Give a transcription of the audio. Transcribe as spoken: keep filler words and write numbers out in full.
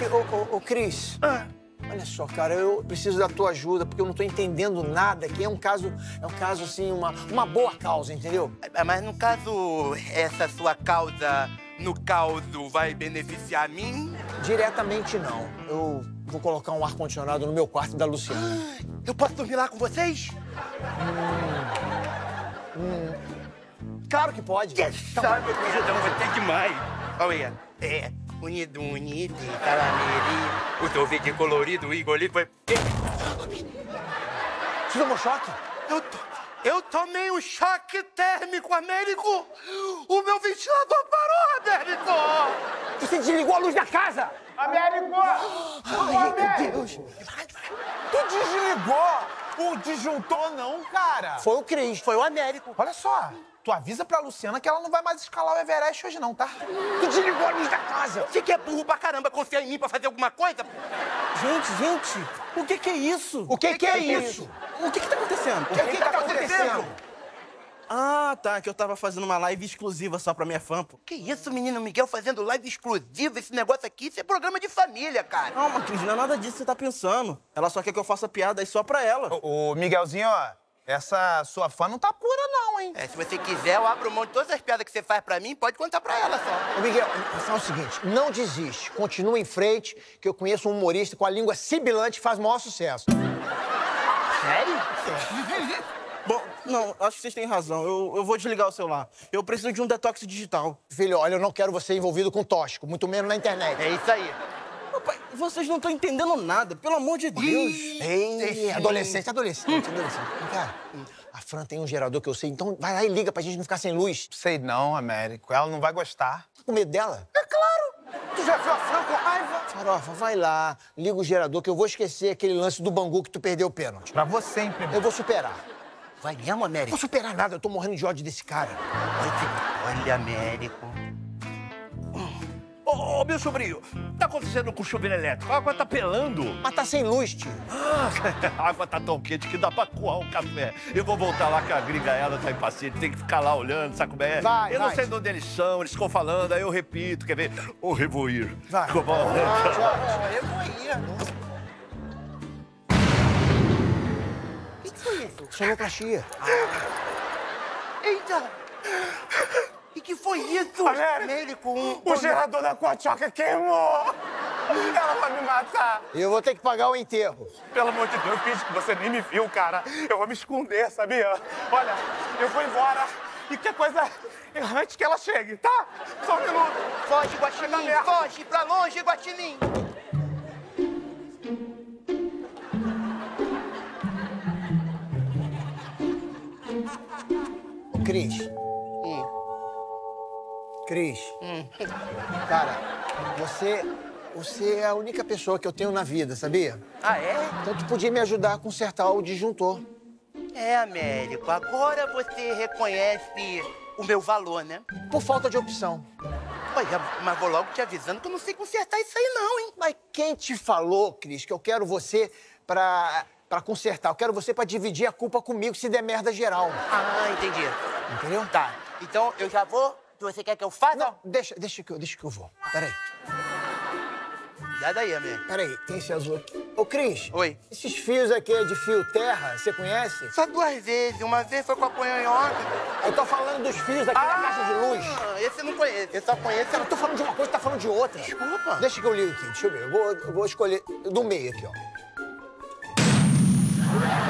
ô, ô, ô Cris. Ah. Olha só, cara, eu preciso da tua ajuda, porque eu não tô entendendo nada aqui. É um caso, é um caso, assim, uma, uma boa causa, entendeu? Mas no caso, essa sua causa, no caso, vai beneficiar a mim? Diretamente, não. Eu vou colocar um ar-condicionado no meu quarto da Luciana. Eu posso dormir lá com vocês? Hum. Hum. Claro que pode. Yes, sabe, então você é demais. Olha, é... Unido, unido, caramelinho. O sorvete colorido, o Igor foi... Você tomou choque? Eu, to... eu tomei um choque térmico, Américo! O meu ventilador parou, Américo! Você desligou a luz da casa! Américo! Ai, meu Deus! Tu desligou o disjuntor não, cara? Foi o Cris. Foi o Américo. Olha só, tu avisa pra Luciana que ela não vai mais escalar o Everest hoje não, tá? Tu desligou a luz da casa! Você que é burro pra caramba, confia em mim pra fazer alguma coisa? Gente, gente, o que que é isso? O que que, que é isso? O que que tá acontecendo? O que que, que tá acontecendo? Ah, tá, que eu tava fazendo uma live exclusiva só pra minha fã, pô. Que isso, menino Miguel, fazendo live exclusiva? Esse negócio aqui, isso é programa de família, cara. Calma, Cris, não é nada disso que você tá pensando. Ela só quer que eu faça piada aí só pra ela. Ô, Miguelzinho, ó, essa sua fã não tá pura não, hein? É, se você quiser, eu abro mão de todas as piadas que você faz pra mim, pode contar pra ela só. Ô, Miguel, fala o seguinte, não desiste. Continua em frente, que eu conheço um humorista com a língua sibilante que faz o maior sucesso. Sério? Bom, não, acho que vocês têm razão. Eu, eu vou desligar o celular. Eu preciso de um detox digital. Filho, olha, eu não quero você envolvido com tóxico, muito menos na internet. É isso aí. Papai, vocês não estão entendendo nada, pelo amor de Deus. Ei, adolescente, adolescente, adolescente. Cara, a Fran tem um gerador que eu sei, então vai lá e liga pra gente não ficar sem luz. Sei não, Américo, ela não vai gostar. Tá com medo dela? É claro! Tu já viu a Fran com raiva? Farofa, vai lá, liga o gerador que eu vou esquecer aquele lance do Bangu que tu perdeu o pênalti. Pra você, hein, primeiro. Eu vou superar. Vai mesmo, Não Américo? vou superar nada, eu tô morrendo de ódio desse cara. Olha, Américo. Ô, ô, meu sobrinho, tá acontecendo com o chuveiro elétrico? A água tá pelando. Mas tá sem luz, tio. Ah, a água tá tão quente que dá pra coar um café. Eu vou voltar lá que a gringa, ela tá impaciente, tem que ficar lá olhando, sabe como é? Vai, eu não vai. sei de onde eles são, eles ficam falando, aí eu repito, quer ver? Ô, revoir. Vai. Ficou bom? Eu vou ir. O que foi isso? Sonoplastia. Eita! E que foi isso? Américo, um... o gerador da Coatioca queimou! Ela vai me matar! Eu vou ter que pagar o enterro. Pelo amor de Deus, finge que você nem me viu, cara. Eu vou me esconder, sabia? Olha, eu vou embora. E que coisa... Antes que ela chegue, tá? Só um minuto. Foge, Guaxinim! Foge pra longe, Guaxinim! Ô, Cris. Hum. Cris. Hum. Cara, você... Você é a única pessoa que eu tenho na vida, sabia? Ah, é? Então tu podia me ajudar a consertar o disjuntor. É, Américo. Agora você reconhece o meu valor, né? Por falta de opção. Olha, mas vou logo te avisando que eu não sei consertar isso aí não, hein? Mas quem te falou, Cris, que eu quero você pra, pra consertar? Eu quero você pra dividir a culpa comigo se der merda geral. Ah, entendi. Entendeu? Tá. Então eu já vou. Você quer que eu faça? Não, deixa, deixa, que eu, deixa que eu vou. Peraí, Dá daí, amigo. peraí. Tem esse azul aqui. Ô, Cris. Oi. Esses fios aqui é de fio terra, você conhece? Só duas vezes. Uma vez foi com a Ponhonhoca. Eu tô falando dos fios aqui da caixa de luz. Ah, esse eu não conheço. Eu só conheço... Eu tô falando de uma coisa, tá falando de outra. Desculpa. Deixa que eu ligo aqui, deixa eu ver. Eu vou, eu vou escolher do meio aqui, ó.